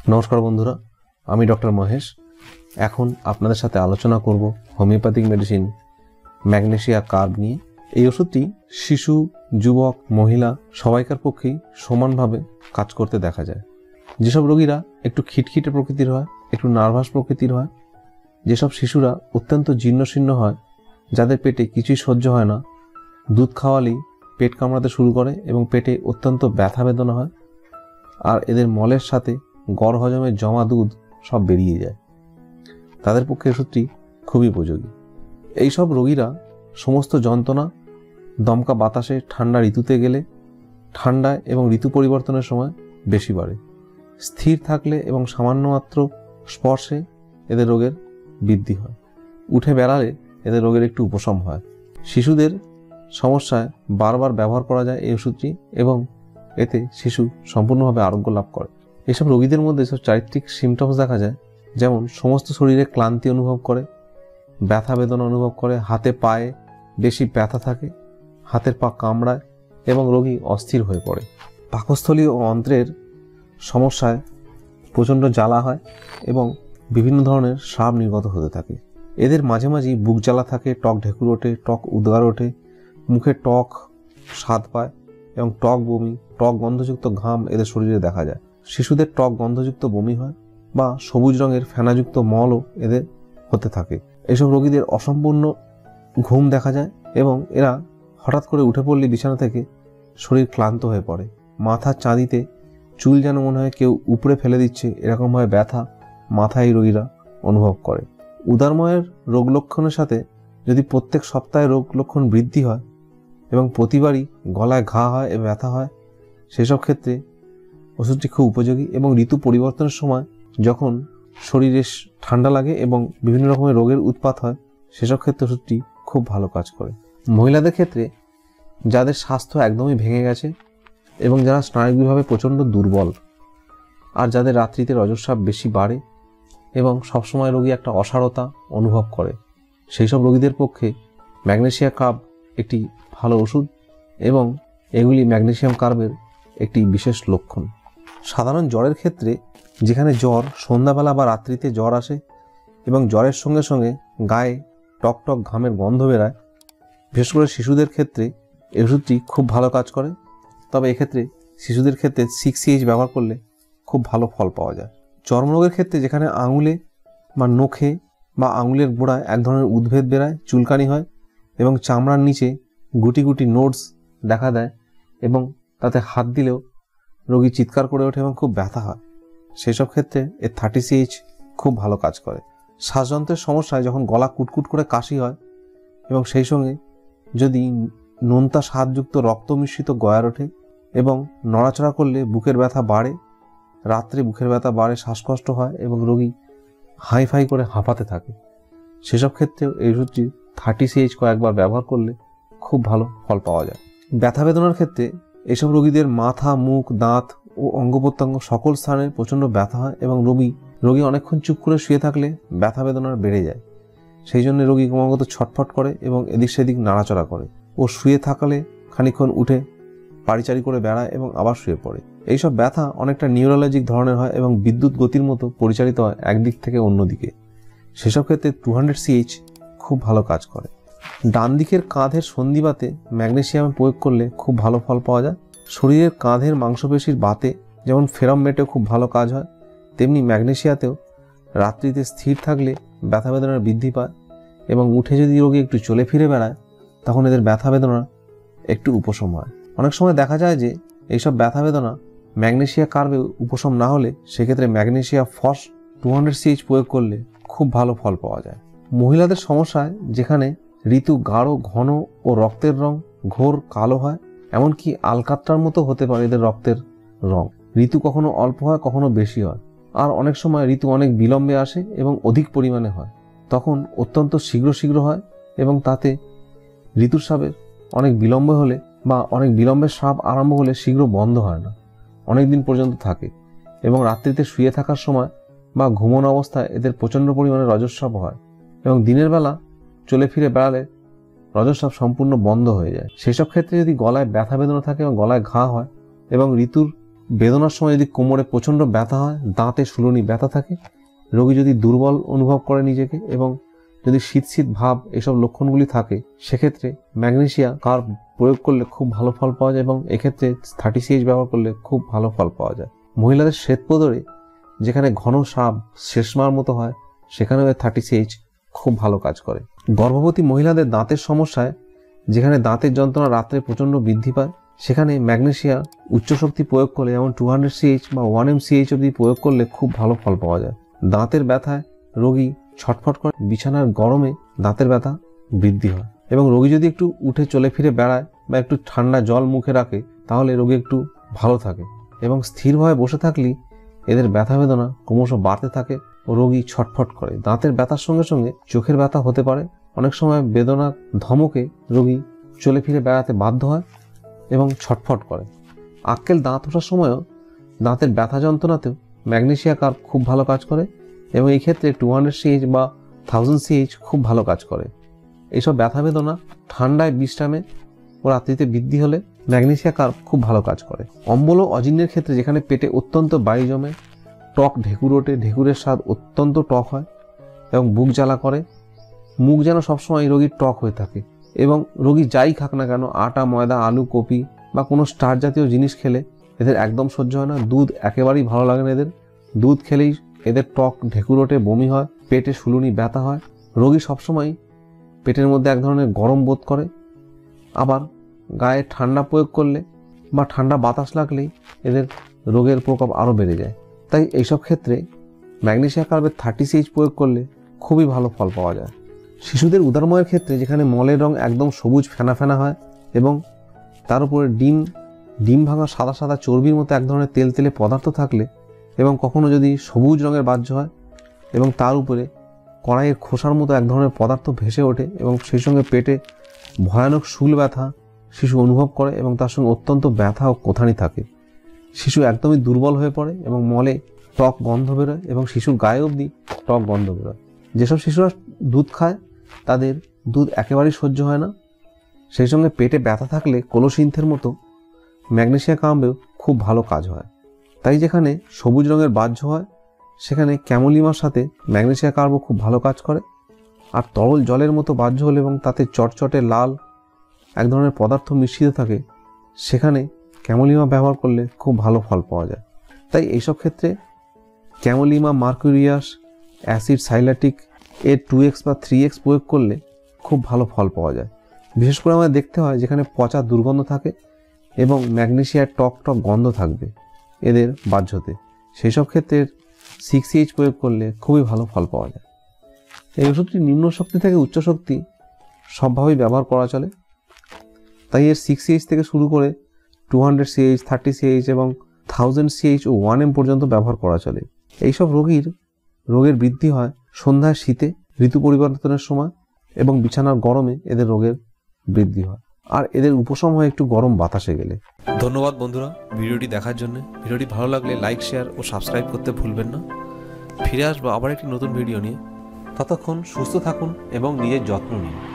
নমস্কার বন্ধুরা, আমি ডক্টর মহেশ। এখন আপনাদের সাথে আলোচনা করব হোমিওপ্যাথিক মেডিসিন ম্যাগনেসিয়া কার্ব নিয়ে। এই ওষুধটি শিশু, যুবক, মহিলা সবাইকার পক্ষেই সমানভাবে কাজ করতে দেখা যায়। যেসব রোগীরা একটু খিটখিটে প্রকৃতির হয়, একটু নার্ভাস প্রকৃতির হয়, যেসব শিশুরা অত্যন্ত জীর্ণশীর্ণ হয়, যাদের পেটে কিছুই সহ্য হয় না, দুধ খাওয়ালেই পেট কামড়াতে শুরু করে এবং পেটে অত্যন্ত ব্যথা বেদনা হয়, আর এদের মলের সাথে গড় হজমের জমা দুধ সব বেরিয়ে যায়, তাদের পক্ষে ওষুধটি খুবই উপযোগী। এইসব রোগীরা সমস্ত যন্ত্রণা দমকা বাতাসে ঠান্ডা ঋতুতে গেলে, ঠান্ডায় এবং ঋতু পরিবর্তনের সময় বেশি বাড়ে। স্থির থাকলে এবং সামান্য মাত্র স্পর্শে এদের রোগের বৃদ্ধি হয়। উঠে বেড়ালে এদের রোগের একটু উপশম হয়। শিশুদের সমস্যায় বারবার ব্যবহার করা যায় এই ওষুধটি এবং এতে শিশু সম্পূর্ণভাবে আরোগ্য লাভ করে। এসব রোগীদের মধ্যে সব চারিত্রিক সিমটমস দেখা যায়, যেমন সমস্ত শরীরে ক্লান্তি অনুভব করে, ব্যথা বেদনা অনুভব করে, হাতে পায়ে বেশি ব্যথা থাকে, হাতের পা কামড়ায় এবং রোগী অস্থির হয়ে পড়ে। পাকস্থলী ও অন্ত্রের সমস্যায় প্রচণ্ড জ্বালা হয় এবং বিভিন্ন ধরনের স্রাব নির্গত হতে থাকে। এদের মাঝে মাঝেই বুক জ্বালা থাকে, টক ঢেকুর ওঠে, টক উদ্গার ওঠে, মুখে টক স্বাদ পায় এবং টক বমি, টক গন্ধযুক্ত ঘাম এদের শরীরে দেখা যায়। শিশুদের টক গন্ধযুক্ত বমি হয় বা সবুজ রঙের ফেনাযুক্ত মলও এদের হতে থাকে। এইসব রোগীদের অসম্পূর্ণ ঘুম দেখা যায় এবং এরা হঠাৎ করে উঠে পড়লে বিছানা থেকে শরীর ক্লান্ত হয়ে পড়ে। মাথার চাঁদিতে চুল যেন মনে হয় কেউ উপরে ফেলে দিচ্ছে, এরকমভাবে ব্যথা মাথায় এই রোগীরা অনুভব করে। উদারময়ের রোগ লক্ষণের সাথে যদি প্রত্যেক সপ্তাহে রোগ লক্ষণ বৃদ্ধি হয় এবং প্রতিবারই গলায় ঘা হয় এবং ব্যথা হয়, সেসব ক্ষেত্রে ওষুধটি খুব উপযোগী। এবং ঋতু পরিবর্তনের সময় যখন শরীরে ঠান্ডা লাগে এবং বিভিন্ন রকমের রোগের উৎপাত হয়, সেসব ক্ষেত্রে ওষুধটি খুব ভালো কাজ করে। মহিলাদের ক্ষেত্রে যাদের স্বাস্থ্য একদমই ভেঙে গেছে এবং যারা স্নায়বিকভাবে প্রচণ্ড দুর্বল, আর যাদের রাত্রিতে রজস্রাব বেশি বাড়ে এবং সবসময় রোগী একটা অসাড়তা অনুভব করে, সেই সব রোগীদের পক্ষে ম্যাগনেসিয়া কার্ব একটি ভালো ওষুধ এবং এগুলি ম্যাগনেসিয়াম কার্বের একটি বিশেষ লক্ষণ। সাধারণ জ্বরের ক্ষেত্রে, যেখানে জ্বর সন্ধ্যাবেলা বা রাত্রিতে জ্বর আসে এবং জ্বরের সঙ্গে সঙ্গে গায়ে টক টক ঘামের গন্ধ বেরায়, বিশেষ করে শিশুদের ক্ষেত্রে এই ওষুধটি খুব ভালো কাজ করে। তবে এক্ষেত্রে শিশুদের ক্ষেত্রে 6CH ব্যবহার করলে খুব ভালো ফল পাওয়া যায়। চর্মরোগের ক্ষেত্রে, যেখানে আঙুলে বা নখে বা আঙুলের গোড়ায় এক ধরনের উদ্ভেদ বেরায়, চুলকানি হয় এবং চামড়ার নিচে গুটি গুটি নোডস দেখা দেয় এবং তাতে হাত দিলেও রোগী চিৎকার করে ওঠে এবং খুব ব্যথা হয়, সেই সব ক্ষেত্রে এর 30CH খুব ভালো কাজ করে। শ্বাসযন্ত্রের সমস্যায় যখন গলা কুটকুট করে কাশি হয় এবং সেই সঙ্গে যদি নোনতা স্বাদযুক্ত রক্ত মিশ্রিত গয়ার ওঠে এবং নড়াচড়া করলে বুকের ব্যথা বাড়ে, রাত্রে বুকের ব্যথা বাড়ে, শ্বাসকষ্ট হয় এবং রোগী হাইফাই করে হাঁপাতে থাকে, সেসব ক্ষেত্রেও এই ওষুধটি 30CH কয়েকবার ব্যবহার করলে খুব ভালো ফল পাওয়া যায়। ব্যথা বেদনার ক্ষেত্রে এসব রোগীদের মাথা, মুখ, দাঁত ও অঙ্গ প্রত্যঙ্গ সকল স্থানে প্রচণ্ড ব্যথা হয় এবং রোগী অনেকক্ষণ চুপ করে শুয়ে থাকলে ব্যথা বেদনার বেড়ে যায়। সেই জন্য রোগী ক্রমাগত ছটফট করে এবং এদিক সেদিক নাড়াচড়া করে ও শুয়ে থাকলে খানিকক্ষণ উঠে পাড়িচারি করে বেড়ায় এবং আবার শুয়ে পড়ে। এইসব ব্যথা অনেকটা নিউরোলজিক ধরনের হয় এবং বিদ্যুৎ গতির মতো পরিচালিত হয় একদিক থেকে অন্যদিকে, সেসব ক্ষেত্রে 200CH খুব ভালো কাজ করে। ডান দিকের কাঁধের সন্ধিবাতে ম্যাগনেসিয়াম প্রয়োগ করলে খুব ভালো ফল পাওয়া যায়। শরীরের কাঁধের মাংসপেশির বাতে যেমন ফেরামমেটেও খুব ভালো কাজ হয়, তেমনি ম্যাগনেসিয়াতেও রাত্রিতে স্থির থাকলে ব্যথা বেদনার বৃদ্ধি পায় এবং উঠে যদি রোগী একটু চলে ফিরে বেড়ায়, তখন এদের ব্যথা বেদনা একটু উপশম হয়। অনেক সময় দেখা যায় যে এইসব ব্যথা বেদনা ম্যাগনেসিয়া কার্বে উপশম না হলে সেক্ষেত্রে ম্যাগনেসিয়া ফস 200CH প্রয়োগ করলে খুব ভালো ফল পাওয়া যায়। মহিলাদের সমস্যায়, যেখানে ঋতু গাঢ়, ঘন ও রক্তের রং ঘোর কালো হয়, এমনকি আলকাত্রার মতো হতে পারে এদের রক্তের রং। ঋতু কখনো অল্প হয়, কখনো বেশি হয়, আর অনেক সময় ঋতু অনেক বিলম্বে আসে এবং অধিক পরিমাণে হয়। তখন অত্যন্ত শীঘ্র হয় এবং তাতে ঋতুস্রাবের অনেক বিলম্ব হলে বা অনেক বিলম্বের স্রাব আরম্ভ হলে শীঘ্র বন্ধ হয় না, অনেক দিন পর্যন্ত থাকে এবং রাত্রিতে শুয়ে থাকার সময় বা ঘুমন অবস্থায় এদের প্রচণ্ড পরিমাণে রজস্রাব হয় এবং দিনের বেলা চলে ফিরে বেড়ালে রজস্রাব সম্পূর্ণ বন্ধ হয়ে যায়। সেসব ক্ষেত্রে যদি গলায় ব্যথা বেদনা থাকে এবং গলায় ঘা হয় এবং ঋতুর বেদনার সময় যদি কোমরে প্রচণ্ড ব্যথা হয়, দাঁতে শুলুনি ব্যথা থাকে, রোগী যদি দুর্বল অনুভব করে নিজেকে এবং যদি শীত শীত ভাব এসব লক্ষণগুলি থাকে, সেক্ষেত্রে ম্যাগনেসিয়া কার্ব প্রয়োগ করলে খুব ভালো ফল পাওয়া যায় এবং এক্ষেত্রে 30CH ব্যবহার করলে খুব ভালো ফল পাওয়া যায়। মহিলাদের শ্বেতপদরে যেখানে ঘন সাপ শেষমার মতো হয়, সেখানেও 30CH খুব ভালো কাজ করে। গর্ভবতী মহিলাদের দাঁতের সমস্যায় যেখানে দাঁতের যন্ত্রণা রাত্রে প্রচণ্ড বৃদ্ধি পায়, সেখানে ম্যাগনেসিয়া উচ্চ শক্তি প্রয়োগ করলে যেমন 200CH বা 1mCH অবধি প্রয়োগ করলে খুব ভালো ফল পাওয়া যায়। দাঁতের ব্যথায় রোগী ছটফট করে, বিছানার গরমে দাঁতের ব্যথা বৃদ্ধি হয় এবং রোগী যদি একটু উঠে চলে ফিরে বেড়ায় বা একটু ঠান্ডা জল মুখে রাখে, তাহলে রোগী একটু ভালো থাকে। এবং স্থিরভাবে বসে থাকলেই এদের ব্যথা বেদনা ক্রমশ বাড়তে থাকে ও রোগী ছটফট করে। দাঁতের ব্যথার সঙ্গে সঙ্গে চোখের ব্যথা হতে পারে। অনেক সময় বেদনার ধমকে রোগী চলে ফিরে বেড়াতে বাধ্য হয় এবং ছটফট করে। আক্কেল দাঁত ওঠার সময়ও দাঁতের ব্যথা যন্ত্রণাতেও ম্যাগনেসিয়া কার্ব খুব ভালো কাজ করে এবং এই ক্ষেত্রে 200CH বা 1000CH খুব ভালো কাজ করে। এইসব ব্যথা বেদনা ঠান্ডায় বিশ্রামে ও রাত্রিতে বৃদ্ধি হলে ম্যাগনেসিয়া কার্ব খুব ভালো কাজ করে। অম্বল ও অজিন্নের ক্ষেত্রে যেখানে পেটে অত্যন্ত বায়ু জমে, টক ঢেকুর ওঠে, ঢেকুরের স্বাদ অত্যন্ত টক হয় এবং বুক জ্বালা করে, মুখ যেন সবসময় রোগীর টক হয়ে থাকে এবং রোগী যাই খাক না কেন, আটা, ময়দা, আলু, কপি বা কোনো স্টার জাতীয় জিনিস খেলে এদের একদম সহ্য হয় না। দুধ একেবারেই ভালো লাগে না এদের। দুধ খেলেই এদের টক ঢেকুর ওঠে, বমি হয়, পেটে শুলুনি ব্যথা হয়, রোগী সবসময় পেটের মধ্যে এক ধরনের গরম বোধ করে। আবার গায়ে ঠান্ডা প্রয়োগ করলে বা ঠান্ডা বাতাস লাগলেই এদের রোগের প্রকোপ আরও বেড়ে যায়। তাই এইসব ক্ষেত্রে ম্যাগনেসিয়া কার্বের 30CH প্রয়োগ করলে খুবই ভালো ফল পাওয়া যায়। শিশুদের উদরময়ের ক্ষেত্রে যেখানে মলের রং একদম সবুজ ফেনা ফেনা হয় এবং তার উপরে ডিম ভাঙা সাদা সাদা চর্বির মতো এক ধরনের তেল তেলে পদার্থ থাকলে এবং কখনো যদি সবুজ রঙের বাহ্য হয় এবং তার উপরে কড়াইয়ের খোসার মতো এক ধরনের পদার্থ ভেসে ওঠে এবং সেই সঙ্গে পেটে ভয়ানক শুল ব্যথা শিশু অনুভব করে এবং তার সঙ্গে অত্যন্ত ব্যথা ও কোথানি থাকে, শিশু একদমই দুর্বল হয়ে পড়ে এবং মলে টক গন্ধ বেরোয় এবং শিশুর গায়ে অবধি টক গন্ধ বেরোয়। যেসব শিশুরা দুধ খায় তাদের দুধ একেবারেই সহ্য হয় না। সেই সঙ্গে পেটে ব্যথা থাকলে কোলোসিন্থের মতো ম্যাগনেসিয়া কার্বেও খুব ভালো কাজ হয়। তাই যেখানে সবুজ রঙের বাহ্য হয় সেখানে ক্যামোলিমার সাথে ম্যাগনেসিয়া কার্বও খুব ভালো কাজ করে। আর তরল জলের মতো বাহ্য হলে এবং তাতে চটচটে লাল এক ধরনের পদার্থ মিশ্রিত থাকে, সেখানে ক্যামোলিমা ব্যবহার করলে খুব ভালো ফল পাওয়া যায়। তাই এইসব ক্ষেত্রে ক্যামোলিমা, মার্কুরিয়াস, অ্যাসিড সাইলাটিক এর 2x বা 3x প্রয়োগ করলে খুব ভালো ফল পাওয়া যায়। বিশেষ করে আমাদের দেখতে হয় যেখানে পচা দুর্গন্ধ থাকে এবং ম্যাগনেসিয়ার টক টক গন্ধ থাকবে এদের বাহ্যতে, সেই সব ক্ষেত্রে 6CH প্রয়োগ করলে খুবই ভালো ফল পাওয়া যায়। এই ওষুধটি নিম্ন শক্তি থেকে উচ্চ শক্তি সবভাবেই ব্যবহার করা চলে। তাই এর 6CH থেকে শুরু করে 200CH, 30CH এবং 1000CH ও 1m পর্যন্ত ব্যবহার করা চলে। এইসব রোগের বৃদ্ধি হয় সন্ধ্যায় শীতে, ঋতু পরিবর্তনের সময় এবং বিছানার গরমে এদের রোগের বৃদ্ধি হয় আর এদের উপশম হয় একটু গরম বাতাসে গেলে। ধন্যবাদ বন্ধুরা ভিডিওটি দেখার জন্য। ভিডিওটি ভালো লাগলে লাইক, শেয়ার ও সাবস্ক্রাইব করতে ভুলবেন না। ফিরে আসবো আবার একটি নতুন ভিডিও নিয়ে। ততক্ষণ সুস্থ থাকুন এবং নিজের যত্ন নিন।